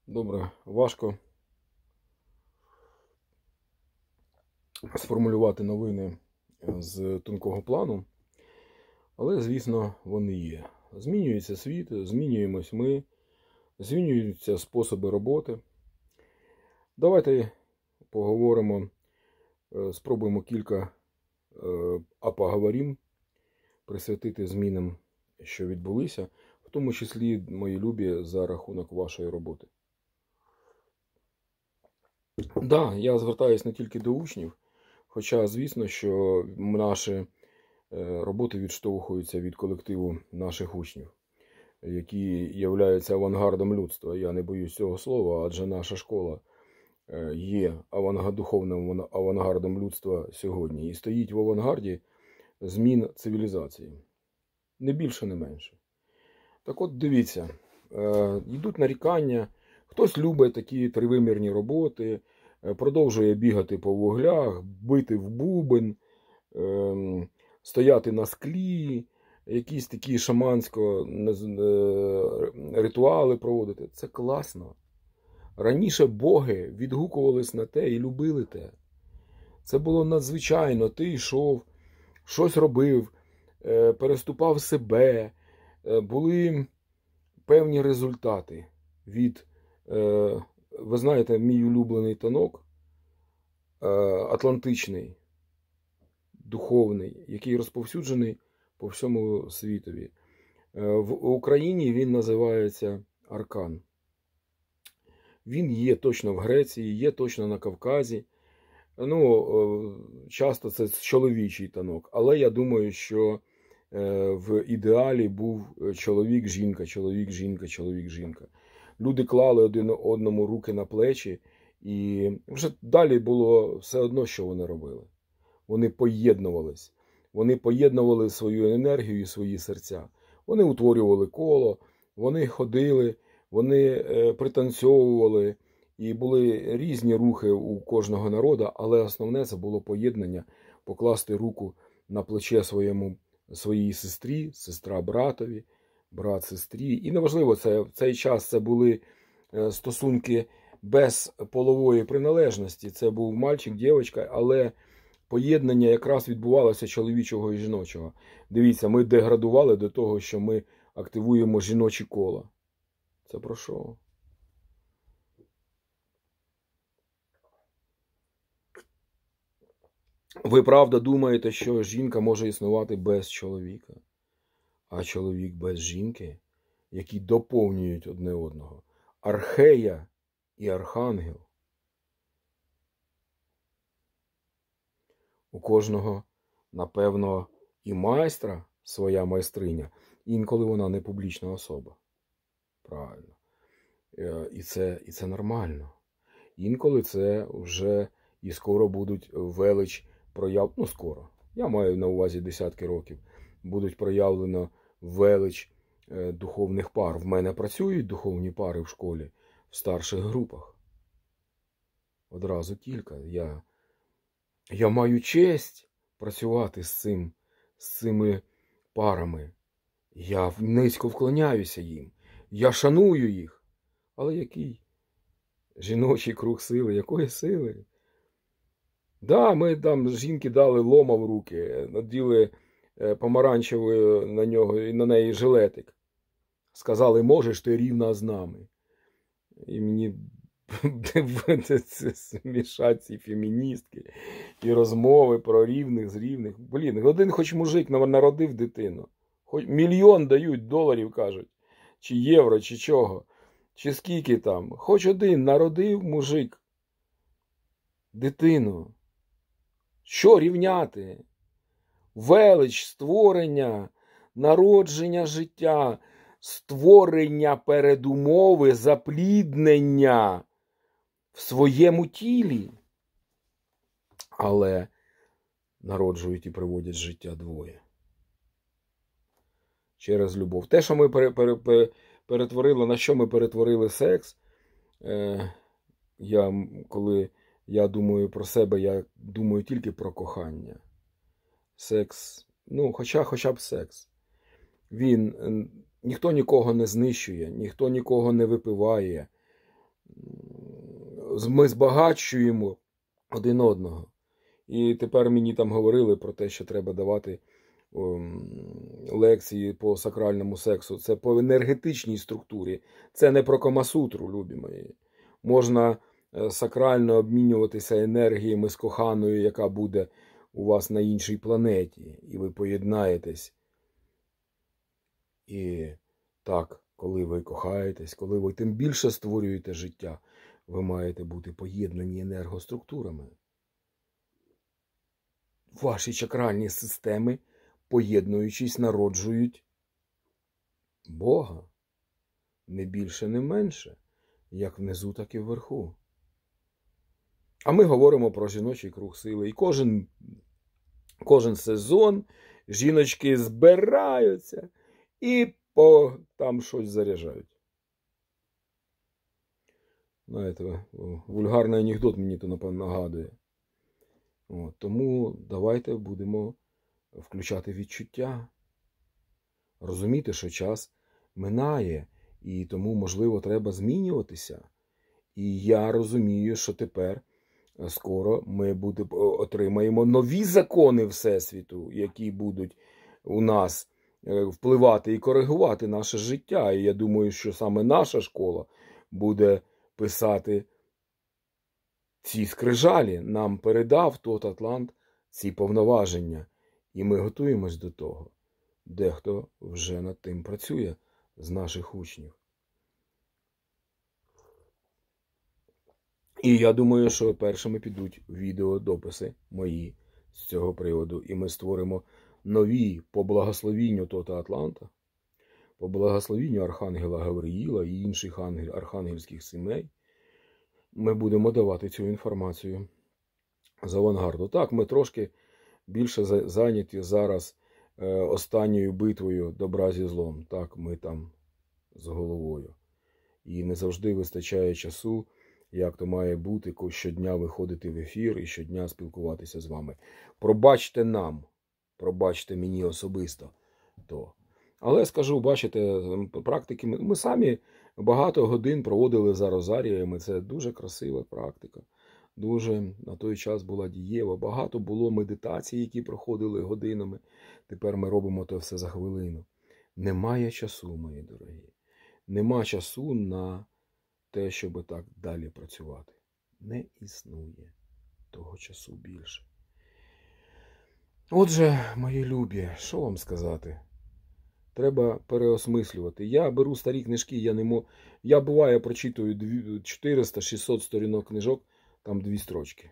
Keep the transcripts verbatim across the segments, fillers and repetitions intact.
Добре, важко сформулювати новини з тонкого плану, але, звісно, вони є. Змінюється світ, змінюємось ми, змінюються способи роботи. Давайте поговоримо, спробуємо кілька «а поговорим» присвятити змінам, що відбулися, в тому числі, мої любі, за рахунок вашої роботи. Так, да, я звертаюся не тільки до учнів, хоча, звісно, що наші роботи відштовхуються від колективу наших учнів, які являються авангардом людства. Я не боюсь цього слова, адже наша школа є духовним авангардом людства сьогодні і стоїть в авангарді змін цивілізації. Не більше, не менше. Так от, дивіться, йдуть нарікання, хтось любить такі тривимірні роботи, продовжує бігати по вуглях, бити в бубен, стояти на склі, якісь такі шамансько ритуали проводити. Це класно. Раніше боги відгукувались на те і любили те. Це було надзвичайно. Ти йшов, щось робив, переступав себе. Були певні результати від, ви знаєте, мій улюблений танок, атлантичний, духовний, який розповсюджений по всьому світові. В Україні він називається аркан. Він є точно в Греції, є точно на Кавказі. Ну, часто це чоловічий танок, але я думаю, що в ідеалі був чоловік-жінка, чоловік-жінка, чоловік-жінка. Люди клали один одному руки на плечі, і вже далі було все одно, що вони робили. Вони поєднувались. Вони поєднували свою енергію і свої серця. Вони утворювали коло, вони ходили, вони пританцьовували, і були різні рухи у кожного народу, але основне це було поєднання, покласти руку на плече своєму, своїй сестрі, сестра братові, брат сестрі. І неважливо, це, в цей час це були стосунки без полової приналежності. Це був мальчик, дівчинка, але поєднання якраз відбувалося чоловічого і жіночого. Дивіться, ми деградували до того, що ми активуємо жіночі кола. Це про що? Ви правда думаєте, що жінка може існувати без чоловіка, а чоловік без жінки, які доповнюють одне одного? Архея і архангел. У кожного, напевно, і майстра своя майстриня, інколи вона не публічна особа. Правильно. І це, і це нормально. Інколи це вже і скоро будуть велич прояв... Ну, скоро. Я маю на увазі десятки років. Будуть проявлено велич духовних пар. В мене працюють духовні пари в школі, в старших групах. Одразу кілька. Я, я маю честь працювати з цим, з цими парами. Я низько вклоняюся їм. Я шаную їх. Але який жіночий круг сили? Якої сили? Да, ми там жінки дали лома в руки, наділи помаранчевою на нього і на неї жилетик. Сказали, можеш ти рівна з нами. І мені смішать ці феміністки і розмови про рівних з рівних. Блін, один хоч мужик народив дитину. Хоч мільйон дають доларів, кажуть. Чи євро, чи чого. Чи скільки там. Хоч один народив мужик дитину. Що рівняти? Велич, створення, народження життя, створення передумови, запліднення в своєму тілі. Але народжують і приводять життя двоє. Через любов. Те, що ми перетворили, на що ми перетворили секс, я, коли я думаю про себе, я думаю тільки про кохання. Секс, ну, хоча, хоча б секс. Він, ніхто нікого не знищує, ніхто нікого не випиває. ми збагачуємо один одного. І тепер мені там говорили про те, що треба давати лекції по сакральному сексу. Це по енергетичній структурі. Це не про Камасутру, любі мої. Можна сакрально обмінюватися енергіями з коханою, яка буде у вас на іншій планеті. І ви поєднаєтесь. І так, коли ви кохаєтесь, коли ви тим більше створюєте життя, ви маєте бути поєднані енергоструктурами. Ваші чакральні системи, поєднуючись, народжують Бога. Не більше, не менше, як внизу, так і вверху. А ми говоримо про жіночий круг сили. І кожен, кожен сезон жіночки збираються і по там щось заряджають. Знаєте, вульгарний анекдот мені то, напевно, нагадує. От, тому давайте будемо включати відчуття. Розуміти, що час минає, і тому, можливо, треба змінюватися. І я розумію, що тепер скоро ми буде, отримаємо нові закони Всесвіту, які будуть у нас впливати і коригувати наше життя. І я думаю, що саме наша школа буде писати ці скрижалі. Нам передав тот Атлант ці повноваження. І ми готуємось до того. Дехто вже над тим працює з наших учнів. І я думаю, що першими підуть відеодописи мої з цього приводу. І ми створимо нові по благословінню Тота Атланта, по благословінню Архангела Гавриїла і інших архангельських сімей. Ми будемо давати цю інформацію з авангарду. Так, ми трошки більше зайняті зараз останньою битвою добра зі злом. Так, ми там з головою. І не завжди вистачає часу, як то має бути, щодня виходити в ефір і щодня спілкуватися з вами. Пробачте нам, пробачте мені особисто то. Але скажу, бачите, практики, ми самі багато годин проводили за розаріями, це дуже красива практика. Дуже на той час була дієва. Багато було медитацій, які проходили годинами. Тепер ми робимо це все за хвилину. Немає часу, мої дорогі. Нема часу на те, щоб так далі працювати. Не існує того часу більше. Отже, мої любі, що вам сказати? Треба переосмислювати. Я беру старі книжки, я не можу... Я, буває, прочитую чотириста-шістсот сторінок книжок, там дві строчки.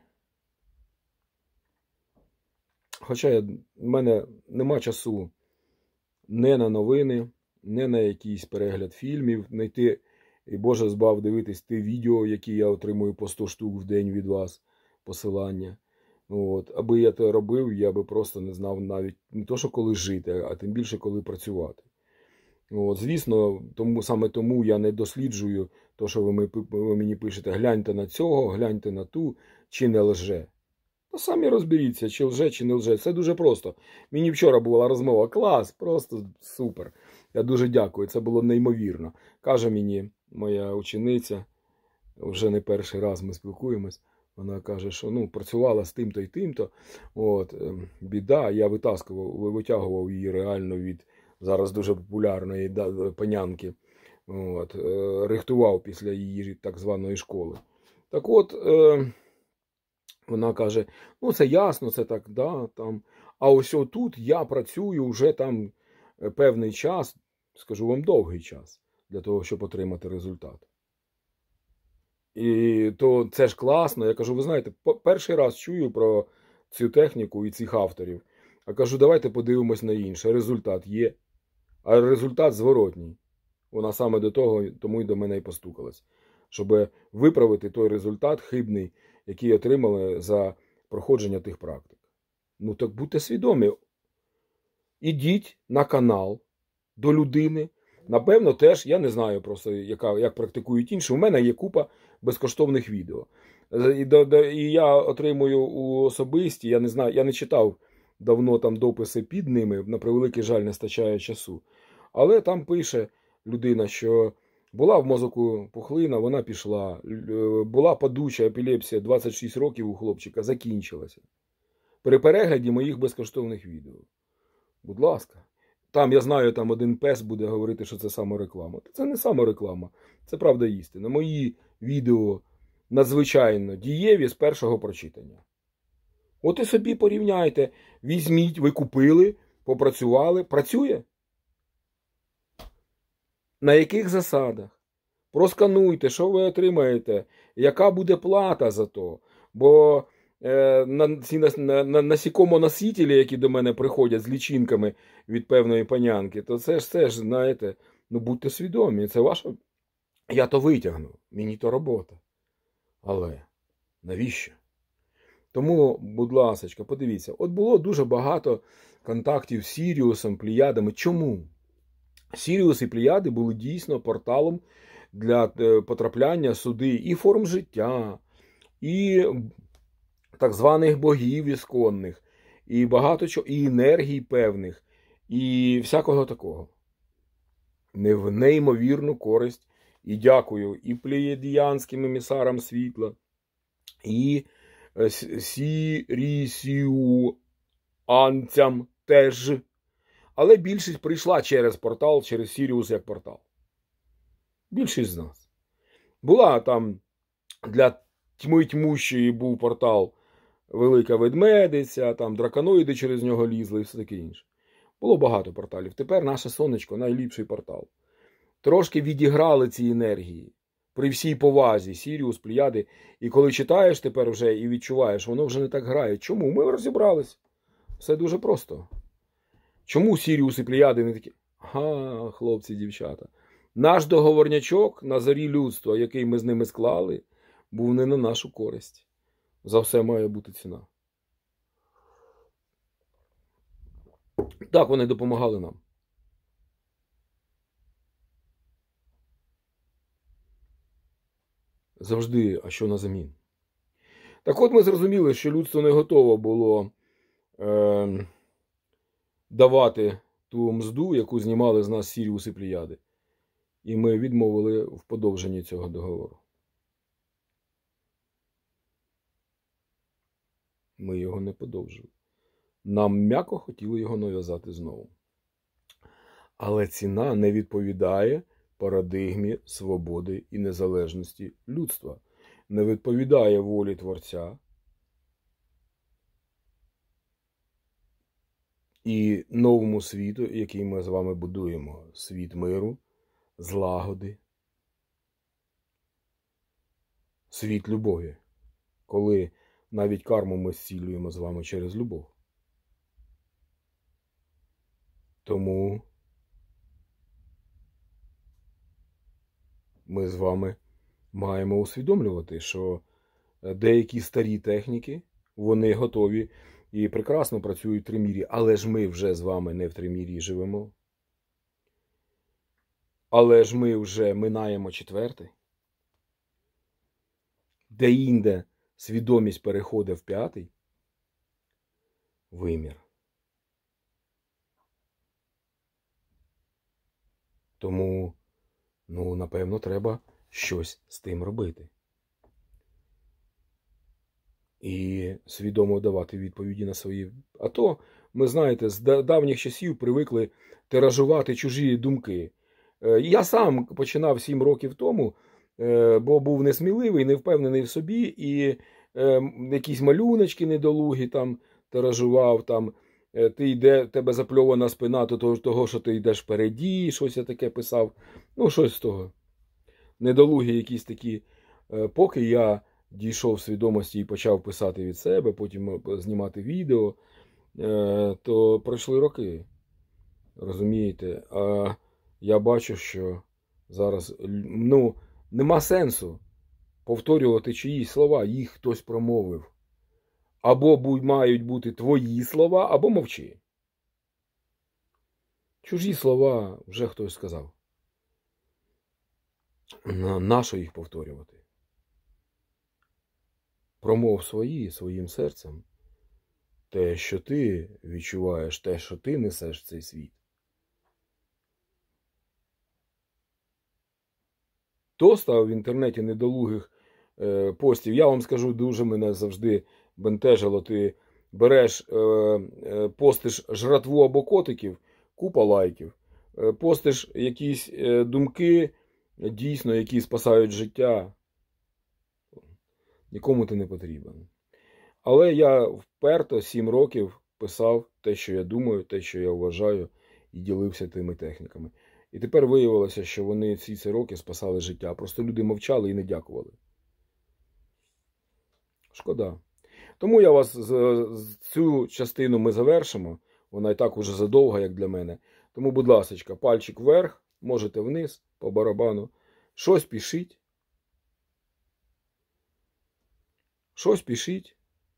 Хоча в мене нема часу не на новини, не на якийсь перегляд фільмів, не йти, і Боже збав дивитись ті відео, які я отримую по сто штук в день від вас, посилання. От. Аби я це робив, я би просто не знав навіть не то, що коли жити, а тим більше, коли працювати. От. Звісно, тому, саме тому я не досліджую те, що ви, ви мені пишете, гляньте на цього, гляньте на ту, чи не лже. Та самі розберіться, чи лже, чи не лже. Це дуже просто. Мені вчора була розмова. Клас, просто супер. Я дуже дякую, це було неймовірно. Каже мені моя учениця, вже не перший раз ми спілкуємось, вона каже, що ну, працювала з тим-то і тим-то. От, біда, я витаскував, витягував її реально від зараз дуже популярної панянки. От, рихтував після її так званої школи. Так от, е, вона каже, ну це ясно, це так, да, там. А ось отут я працюю вже там певний час, скажу вам довгий час, для того, щоб отримати результат. І то це ж класно. Я кажу, ви знаєте, перший раз чую про цю техніку і цих авторів. А кажу, давайте подивимось на інше. Результат є. А результат зворотній. Вона саме до того, тому і до мене і постукалась. Щоб виправити той результат хибний, який отримали за проходження тих практик. Ну так будьте свідомі. Ідіть на канал до людини. Напевно, теж, я не знаю просто, яка, як практикують інші. У мене є купа безкоштовних відео. І, до, до, і я отримую у особисті, я не знаю, я не читав давно там дописи під ними, на превеликий жаль, не стачає часу. Але там пише людина, що Була в мозоку пухлина, вона пішла. Була падуча епілепсія двадцять шість років у хлопчика, закінчилася. При перегляді моїх безкоштовних відео. Будь ласка. Там, я знаю, там один пес буде говорити, що це самореклама. Це не самореклама, це правда істина. Мої відео надзвичайно дієві з першого прочитання. От і собі порівняйте. Візьміть, ви купили, попрацювали. Працює? На яких засадах? Проскануйте, що ви отримаєте, яка буде плата за то. Бо е, на ці на, на, насікомоносителі, які до мене приходять з лічинками від певної панянки, то це ж, це ж, знаєте, ну будьте свідомі, це ваша... Я то витягну, мені то робота. Але навіщо? Тому, будь ласочка, подивіться, от було дуже багато контактів з Сіріусом, Плеядами. Чому? Сіріус і Плеяди були дійсно порталом для потрапляння сюди і форм життя, і так званих богів ісконних, і багато чого, і енергій певних, і всякого такого. Не в неймовірну користь. І дякую і плеядіянським емісарам світла, і сірісіуанцям теж. Але більшість прийшла через портал, через Сіріус як портал. Більшість з нас. Була там для тьми тьмущої був портал Велика Ведмедиця, там драконоїди через нього лізли і все таке інше. Було багато порталів. Тепер наше сонечко найліпший портал. Трошки відіграли ці енергії. При всій повазі, Сіріус, Плеяди. І коли читаєш тепер вже і відчуваєш, воно вже не так грає. Чому? Ми розібрались. Все дуже просто. Чому Сіріус і Плеяди не такі? Ага, хлопці, дівчата. Наш договорнячок на зорі людства, який ми з ними склали, був не на нашу користь. За все має бути ціна. Так, вони допомагали нам. Завжди, а що на замін? Так от ми зрозуміли, що людство не готово було е, давати ту мзду, яку знімали з нас Сіріус і Плеяди. І ми відмовили в подовженні цього договору. Ми його не подовжили. Нам м'яко хотіли його нав'язати знову. Але ціна не відповідає парадигмі свободи і незалежності людства. Не відповідає волі Творця і новому світу, який ми з вами будуємо. Світ миру, злагоди, світ любові. Коли навіть карму ми зцілюємо з вами через любов. Тому ми з вами маємо усвідомлювати, що деякі старі техніки, вони готові і прекрасно працюють в тримірі, але ж ми вже з вами не в тримірі живемо. Але ж ми вже минаємо четвертий. Де-інде свідомість переходить в п'ятий вимір. Тому, ну, напевно, треба щось з тим робити. І свідомо давати відповіді на свої... А то, ми, знаєте, з давніх часів привикли тиражувати чужі думки. Я сам починав сім років тому, бо був несміливий, невпевнений в собі, і якісь малюночки недолугі там тиражував, там, ти йде, тебе запльована спина, то того, що ти йдеш впереді, щось я таке писав. Ну, щось з того. Недолугі якісь такі. Поки я дійшов свідомості і почав писати від себе, потім знімати відео, то пройшли роки. Розумієте? А я бачу, що зараз, ну, нема сенсу повторювати чиїсь слова, їх хтось промовив. Або мають бути твої слова, або мовчи. Чужі слова вже хтось сказав. Нащо їх повторювати? Промов свої, своїм серцем. Те, що ти відчуваєш, те, що ти несеш в цей світ. доста в інтернеті недолугих е, постів. Я вам скажу, дуже мене завжди бентежило. Ти береш, е, е, постиш жратву або котиків, купа лайків. Е, постиш якісь е, думки, дійсно, які спасають життя. Нікому ти не потрібен. Але я вперто сім років писав те, що я думаю, те, що я вважаю, і ділився тими техніками. І тепер виявилося, що вони всі ці роки спасали життя. Просто люди мовчали і не дякували. Шкода. Тому я вас, цю частину ми завершимо. Вона і так уже задовга, як для мене. Тому, будь ласка, пальчик вверх, можете вниз, по барабану. Щось пишіть. Щось пишіть.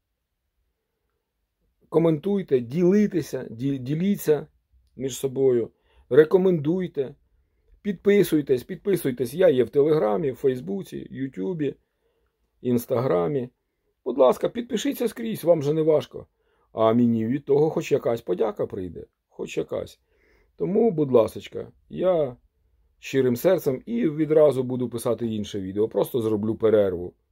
Коментуйте, ділитеся, діліться між собою. Рекомендуйте. Підписуйтесь, підписуйтесь. Я є в Телеграмі, в Фейсбуці, Ютубі, Інстаграмі. Будь ласка, підпишіться скрізь, вам же не важко. А мені від того хоч якась подяка прийде. Хоч якась. Тому, будь ласка, я щирим серцем і відразу буду писати інше відео. Просто зроблю перерву.